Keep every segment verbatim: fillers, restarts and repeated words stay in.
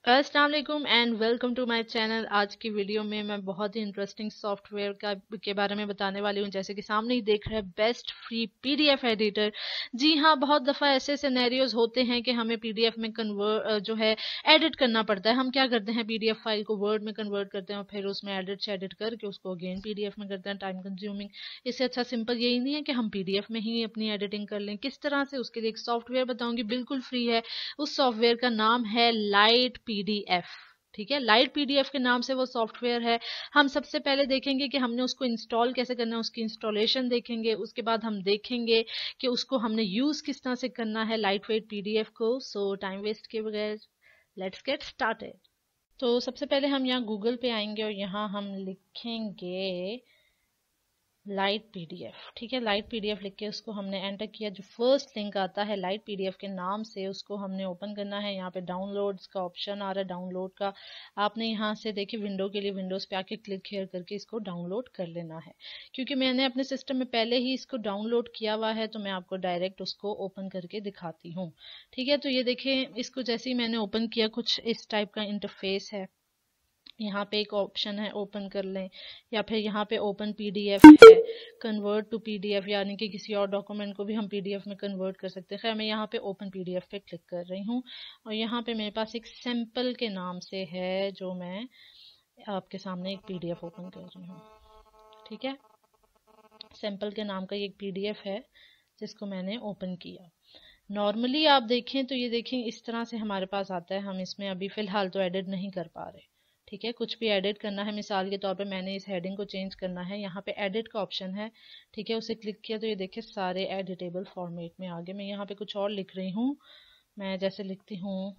अस्सलाम वालेकुम and welcome to my channel. आज की वीडियो में मैं बहुत ही इंटरेस्टिंग सॉफ्टवेयर का के बारे में बताने वाली हूं। जैसे कि सामने ही देख रहे हैं, बेस्ट फ्री पीडीएफ एडिटर। जी हाँ, बहुत दफ़ा ऐसे सिनेरियोज होते हैं कि हमें पीडीएफ में कन्वर्ट जो है एडिट करना पड़ता है। हम क्या करते हैं, पीडीएफ फाइल को वर्ड में कन्वर्ट करते हैं और फिर उसमें एडिट से एडिट करके उसको अगेन पीडीएफ में करते हैं, टाइम कंज्यूमिंग। इससे अच्छा सिंपल यही नहीं है कि हम पीडीएफ में ही अपनी एडिटिंग कर लें। किस तरह से, उसके लिए एक सॉफ्टवेयर बताऊंगी, बिल्कुल फ्री है। उस सॉफ्टवेयर का नाम है लाइट पीडीएफ। ठीक है, लाइट पीडीएफ के नाम से वो सॉफ्टवेयर है। हम सबसे पहले देखेंगे कि हमने उसको इंस्टॉल कैसे करना है, उसकी इंस्टॉलेशन देखेंगे। उसके बाद हम देखेंगे कि उसको हमने यूज किस तरह से करना है, लाइट वेट पीडीएफ को। सो टाइम वेस्ट किए बगैर लेट्स गेट स्टार्टेड। तो सबसे पहले हम यहाँ गूगल पे आएंगे और यहाँ हम लिखेंगे लाइट पीडीएफ। ठीक है, लाइट पीडीएफ लिख के उसको हमने एंटर किया। जो फर्स्ट लिंक आता है लाइट पीडीएफ के नाम से, उसको हमने ओपन करना है। यहाँ पे डाउनलोड्स का ऑप्शन आ रहा है, डाउनलोड का आपने यहाँ से देखिए विंडो के लिए विंडोज पे आके क्लिक हेयर करके इसको डाउनलोड कर लेना है। क्योंकि मैंने अपने सिस्टम में पहले ही इसको डाउनलोड किया हुआ है तो मैं आपको डायरेक्ट उसको ओपन करके दिखाती हूँ। ठीक है, तो ये देखें, इसको जैसे ही मैंने ओपन किया कुछ इस टाइप का इंटरफेस है। यहाँ पे एक ऑप्शन है ओपन कर लें, या फिर यहाँ पे ओपन पीडीएफ है, कन्वर्ट टू पीडीएफ, यानी कि किसी और डॉक्यूमेंट को भी हम पीडीएफ में कन्वर्ट कर सकते हैं। खैर मैं यहाँ पे ओपन पीडीएफ पे क्लिक कर रही हूँ और यहाँ पे मेरे पास एक सैंपल के नाम से है जो मैं आपके सामने एक पीडीएफ ओपन कर रही हूँ। ठीक है, सैंपल के नाम का ये एक पीडीएफ है जिसको मैंने ओपन किया। नॉर्मली आप देखें तो ये देखें इस तरह से हमारे पास आता है। हम इसमें अभी फिलहाल तो एडिट नहीं कर पा रहे। ठीक है, कुछ भी एडिट करना है, मिसाल के तौर पे मैंने इस हेडिंग को चेंज करना है, यहाँ पे एडिट का ऑप्शन है। ठीक है, उसे क्लिक किया तो ये देखिए सारे एडिटेबल फॉर्मेट में आ गए। मैं यहाँ पे कुछ और लिख रही हूँ, मैं जैसे लिखती हूँ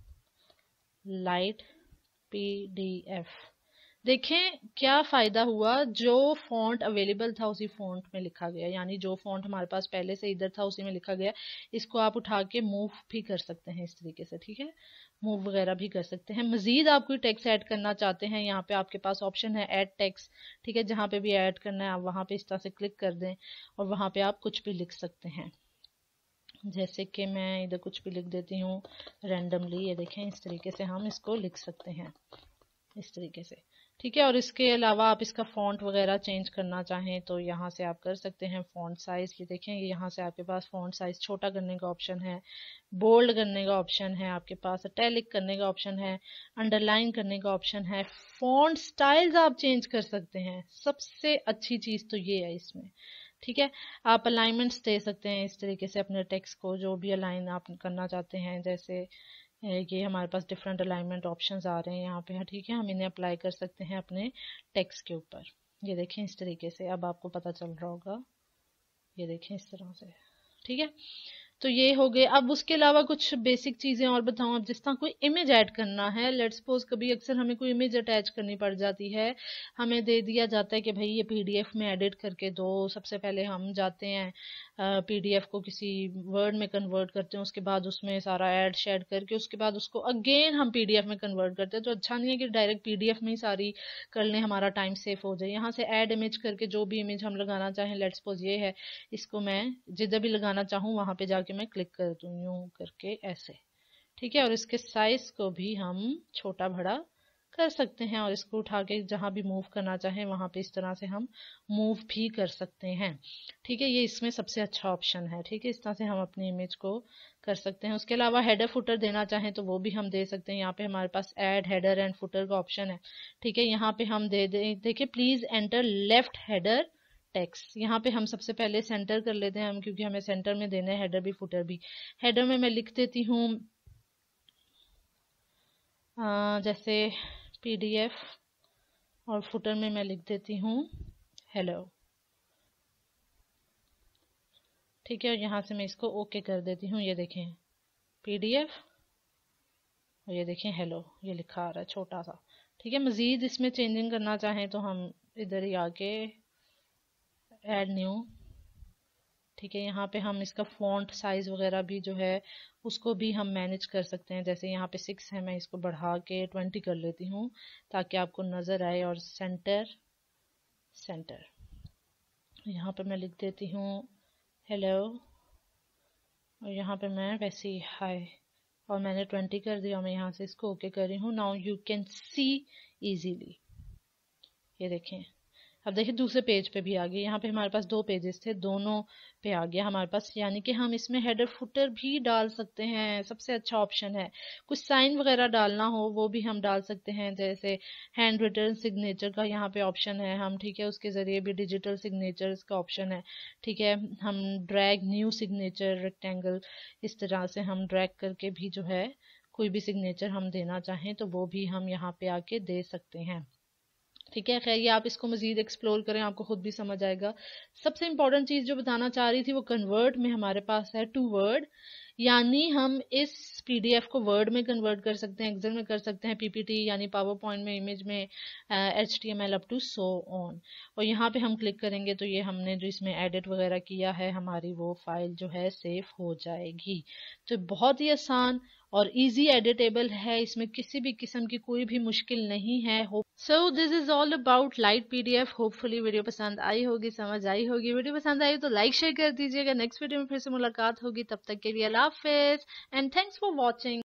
लाइट पीडीएफ। देखें क्या फायदा हुआ, जो फॉन्ट अवेलेबल था उसी फॉन्ट में लिखा गया, यानी जो फॉन्ट हमारे पास पहले से इधर था उसी में लिखा गया। इसको आप उठा के मूव भी कर सकते हैं इस तरीके से। ठीक है, मूव वगैरह भी कर सकते हैं। मजीद आप कोई टेक्स्ट ऐड करना चाहते हैं, यहाँ पे आपके पास ऑप्शन है ऐड टेक्स्ट। ठीक है, जहाँ पे भी ऐड करना है आप वहां पे इस तरह से क्लिक कर दें और वहां पे आप कुछ भी लिख सकते हैं। जैसे कि मैं इधर कुछ भी लिख देती हूँ रैंडमली। ये देखें इस तरीके से हम इसको लिख सकते हैं, इस तरीके से। ठीक है, और इसके अलावा आप इसका फॉन्ट वगैरह चेंज करना चाहें तो यहाँ से आप कर सकते हैं। फॉन्ट साइज, ये देखें यहाँ से आपके पास फॉन्ट साइज छोटा करने का ऑप्शन है, बोल्ड करने का ऑप्शन है, आपके पास इटैलिक करने का ऑप्शन है, अंडरलाइन करने का ऑप्शन है। फॉन्ट स्टाइल्स आप चेंज कर सकते हैं। सबसे अच्छी चीज तो ये है इसमें। ठीक है, आप अलाइनमेंट्स दे सकते हैं इस तरीके से अपने टेक्स्ट को, जो भी अलाइन आप करना चाहते हैं। जैसे ये हमारे पास डिफरेंट अलाइनमेंट ऑप्शंस आ रहे हैं यहाँ पे। ठीक है, हम इन्हें अप्लाई कर सकते हैं अपने टेक्स्ट के ऊपर। ये देखें इस तरीके से, अब आपको पता चल रहा होगा। ये देखें इस तरह से। ठीक है, तो ये हो गए। अब उसके अलावा कुछ बेसिक चीजें और बताऊं। अब जिस तरह कोई इमेज ऐड करना है, लेट्स सपोज कभी अक्सर हमें कोई इमेज अटैच करनी पड़ जाती है, हमें दे दिया जाता है कि भाई ये पीडीएफ में एडिट करके दो। सबसे पहले हम जाते हैं पीडीएफ को किसी वर्ड में कन्वर्ट करते हैं, उसके बाद उसमें सारा ऐड शेड करके उसके बाद उसको अगेन हम पीडीएफ में कन्वर्ट करते हैं। तो अच्छा नहीं है कि डायरेक्ट पीडीएफ में ही सारी कर लें, हमारा टाइम सेफ हो जाए। यहाँ से ऐड इमेज करके जो भी इमेज हम लगाना चाहें, लेट्स सपोज ये है, इसको मैं जिधर भी लगाना चाहूँ वहां पे जाके मैं क्लिक कर दूँ यूं करके ऐसे। ठीक है, और इसके साइज को भी हम छोटा बड़ा कर सकते हैं और इसको उठा के जहां भी मूव करना चाहें वहां पे इस तरह से हम मूव भी कर सकते हैं। ठीक है, ये इसमें सबसे अच्छा ऑप्शन है। ठीक है, इस तरह से हम अपनी इमेज को कर सकते हैं। उसके अलावा हेडर फुटर देना चाहें तो वो भी हम दे सकते हैं। यहाँ पे हमारे पास ऐड हेडर एंड फुटर का ऑप्शन है। ठीक है, यहाँ पे हम दे दें, देखिए please enter left header text. यहाँ पे हम सबसे पहले सेंटर कर लेते हैं हम, क्योंकि हमें सेंटर में देना है हेडर भी फुटर भी। हेडर में मैं लिख देती हूँ जैसे पीडीएफ, और फुटर में मैं लिख देती हूँ हेलो। ठीक है, और यहाँ से मैं इसको ओके कर देती हूँ। ये देखें पीडीएफ और ये देखें हेलो, ये लिखा आ रहा है छोटा सा। ठीक है, मजीद इसमें चेंजिंग करना चाहें तो हम इधर ही आके ऐड न्यू। ठीक है, यहाँ पे हम इसका फॉन्ट साइज वगैरह भी जो है उसको भी हम मैनेज कर सकते हैं। जैसे यहाँ पे सिक्स है, मैं इसको बढ़ा के ट्वेंटी कर लेती हूँ ताकि आपको नजर आए। और सेंटर सेंटर यहाँ पे मैं लिख देती हूँ हेलो, और यहाँ पे मैं वैसे ही हाय और मैंने ट्वेंटी कर दिया। मैं यहाँ से इसको ओके कर रही हूँ। Now you can see easily, ये देखें। अब देखिए दूसरे पेज पे भी आ गया। यहाँ पे हमारे पास दो पेजेस थे, दोनों पे आ गया हमारे पास, यानी कि हम इसमें हेडर फुटर भी डाल सकते हैं। सबसे अच्छा ऑप्शन है। कुछ साइन वगैरह डालना हो वो भी हम डाल सकते हैं, जैसे हैंड रिटन सिग्नेचर का यहाँ पे ऑप्शन है हम, ठीक है, उसके जरिए भी डिजिटल सिग्नेचर्स का ऑप्शन है, ठीक है। हम ड्रैग न्यू सिग्नेचर रेक्टेंगल, इस तरह से हम ड्रैग करके भी जो है कोई भी सिग्नेचर हम देना चाहें तो वो भी हम यहाँ पे आके दे सकते हैं, ठीक है। खैर ये आप इसको मजीद एक्सप्लोर करें, आपको खुद भी समझ आएगा। सबसे इंपॉर्टेंट चीज जो बताना चाह रही थी वो कन्वर्ट में हमारे पास है टू वर्ड, यानी हम इस पीडीएफ को वर्ड में कन्वर्ट कर सकते हैं, एक्सेल में कर सकते हैं, पीपीटी यानी पावर पॉइंट में, इमेज में, H T M L up to so on. और यहाँ पे हम क्लिक करेंगे तो ये हमने जो इसमें एडिट वगैरह किया है हमारी वो फाइल जो है सेव हो जाएगी। तो बहुत ही आसान और इजी एडिटेबल है, इसमें किसी भी किस्म की कोई भी मुश्किल नहीं है। So this is all about light PDF. Hopefully video पसंद आई होगी, समझ आई होगी। वीडियो पसंद आई तो लाइक शेयर कर दीजिएगा। नेक्स्ट वीडियो में फिर से मुलाकात होगी, तब तक के लिए अल्लाह हाफिज एंड थैंक्स फॉर वॉचिंग।